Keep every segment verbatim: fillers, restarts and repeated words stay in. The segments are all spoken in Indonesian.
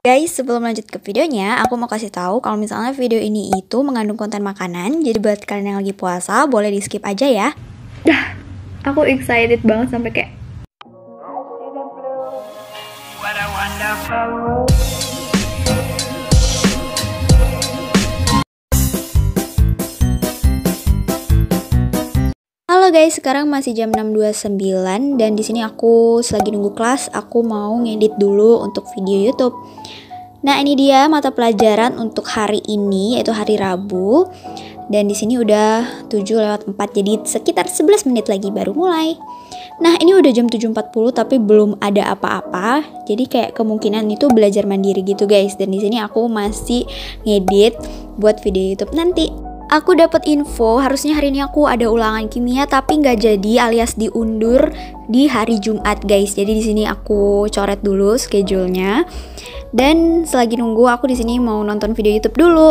Guys, sebelum lanjut ke videonya, aku mau kasih tahu kalau misalnya video ini itu mengandung konten makanan, jadi buat kalian yang lagi puasa, boleh di skip aja ya. Dah, aku excited banget sampai kayak Halo guys, sekarang masih jam enam dua puluh sembilan dan di sini aku selagi nunggu kelas, aku mau ngedit dulu untuk video YouTube. Nah, ini dia mata pelajaran untuk hari ini, yaitu hari Rabu. Dan di sini udah tujuh lewat empat, jadi sekitar sebelas menit lagi baru mulai. Nah, ini udah jam tujuh empat puluh tapi belum ada apa-apa. Jadi kayak kemungkinan itu belajar mandiri gitu guys. Dan di sini aku masih ngedit buat video YouTube nanti. Aku dapat info harusnya hari ini aku ada ulangan kimia tapi nggak jadi alias diundur di hari Jumat guys. Jadi di sini aku coret dulu schedule-nya. Dan selagi nunggu aku di sini mau nonton video YouTube dulu.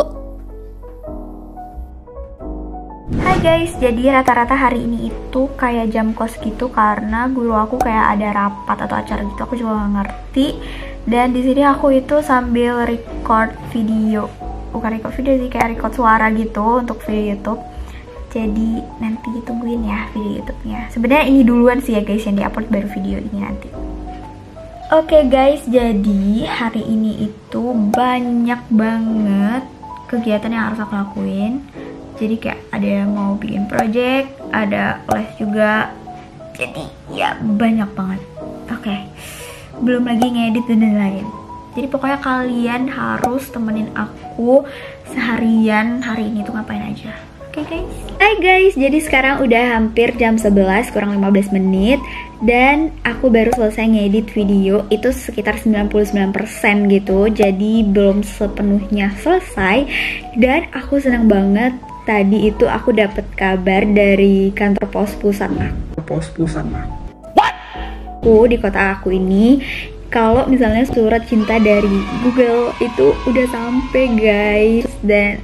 Hai guys, jadi rata-rata hari ini itu kayak jam kos gitu karena guru aku kayak ada rapat atau acara gitu, aku juga nggak ngerti. Dan di sini aku itu sambil record video. Bukan record video sih, kayak record suara gitu untuk video YouTube. Jadi nanti tungguin ya video YouTube-nya. Sebenarnya ini duluan sih ya guys yang diupload, baru video ini nanti. Oke okay guys, jadi hari ini itu banyak banget kegiatan yang harus aku lakuin. Jadi kayak ada yang mau bikin project, ada les juga. Jadi ya banyak banget. Oke, okay. Belum lagi ngedit dan lain-lain. Jadi pokoknya kalian harus temenin aku seharian hari ini tuh ngapain aja. Oke okay guys. Hai guys, jadi sekarang udah hampir jam sebelas kurang lima belas menit dan aku baru selesai ngedit video itu sekitar sembilan puluh sembilan persen gitu. Jadi belum sepenuhnya selesai dan aku senang banget. Tadi itu aku dapat kabar dari kantor pos pusat aku. Pos pusat What? Aku di kota aku ini kalau misalnya surat cinta dari Google itu udah sampai guys, dan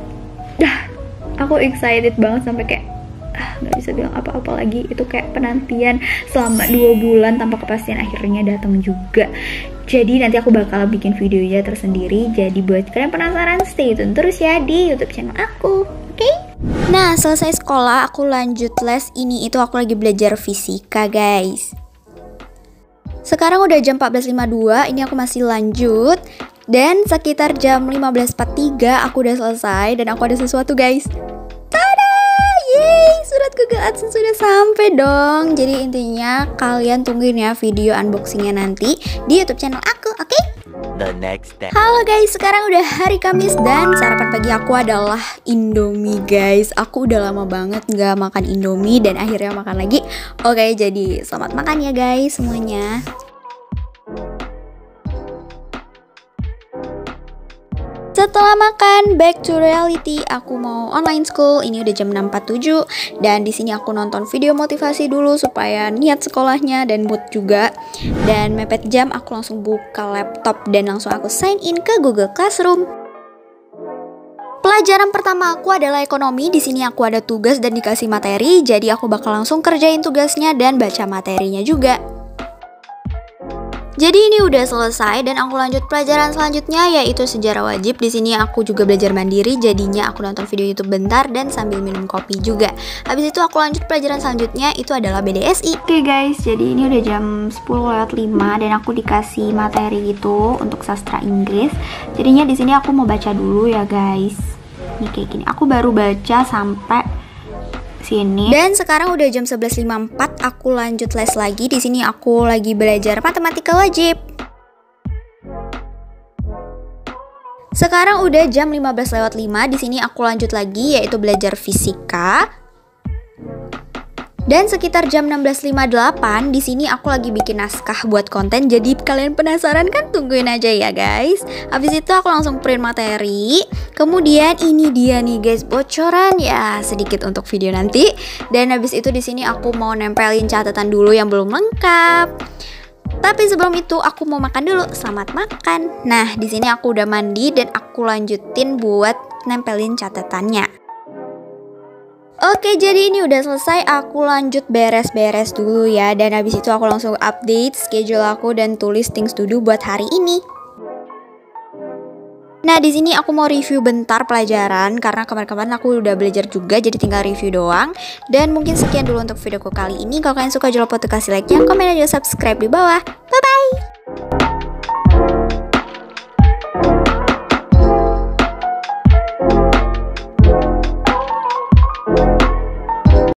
dah aku excited banget sampai kayak ah nggak bisa bilang apa-apa lagi. Itu kayak penantian selama dua bulan tanpa kepastian akhirnya datang juga. Jadi nanti aku bakal bikin videonya tersendiri. Jadi buat kalian penasaran, stay tune terus ya di YouTube channel aku. Oke? Okay? Nah, selesai sekolah aku lanjut les. Ini itu aku lagi belajar fisika, guys. Sekarang udah jam empat belas lima puluh dua, ini aku masih lanjut. Dan sekitar jam lima belas empat puluh tiga aku udah selesai dan aku ada sesuatu guys. Tada! Yeay! Surat Google AdSense sudah sampai dong. Jadi intinya kalian tungguin ya video unboxingnya nanti di YouTube channel aku, oke? Okay? The next day. Halo guys, sekarang udah hari Kamis dan sarapan pagi aku adalah Indomie guys. Aku udah lama banget nggak makan Indomie dan akhirnya makan lagi. Oke, jadi selamat makan ya guys semuanya. Setelah makan, back to reality. Aku mau online school. Ini udah jam enam empat puluh tujuh dan di sini aku nonton video motivasi dulu supaya niat sekolahnya dan mood juga. Dan mepet jam, aku langsung buka laptop dan langsung aku sign in ke Google Classroom. Pelajaran pertama aku adalah ekonomi. Di sini aku ada tugas dan dikasih materi, jadi aku bakal langsung kerjain tugasnya dan baca materinya juga. Jadi ini udah selesai dan aku lanjut pelajaran selanjutnya yaitu sejarah wajib. Di sini aku juga belajar mandiri, jadinya aku nonton video YouTube bentar dan sambil minum kopi juga. Habis itu aku lanjut pelajaran selanjutnya itu adalah B D S I. Oke okay guys, jadi ini udah jam sepuluh lewat lima dan aku dikasih materi gitu untuk sastra Inggris. Jadinya di sini aku mau baca dulu ya guys. Ini kayak gini. Aku baru baca sampai sini. Dan sekarang udah jam sebelas lima puluh empat, aku lanjut les lagi. Di sini aku lagi belajar matematika wajib. Sekarang udah jam lima belas lewat lima. Di sini aku lanjut lagi yaitu belajar fisika. Dan sekitar jam enam belas lima puluh delapan di sini aku lagi bikin naskah buat konten. Jadi kalian penasaran kan? Tungguin aja ya guys. Habis itu aku langsung print materi. Kemudian ini dia nih guys, bocoran ya sedikit untuk video nanti. Dan habis itu di sini aku mau nempelin catatan dulu yang belum lengkap. Tapi sebelum itu aku mau makan dulu. Selamat makan. Nah, di sini aku udah mandi dan aku lanjutin buat nempelin catatannya. Oke, jadi ini udah selesai, aku lanjut beres-beres dulu ya. Dan habis itu aku langsung update schedule aku dan tulis things to do buat hari ini. Nah, di sini aku mau review bentar pelajaran karena kemarin-kemarin aku udah belajar juga, jadi tinggal review doang. Dan mungkin sekian dulu untuk videoku kali ini. Kalau kalian suka, jangan lupa untuk kasih like, yang komen, dan juga subscribe di bawah. Bye bye.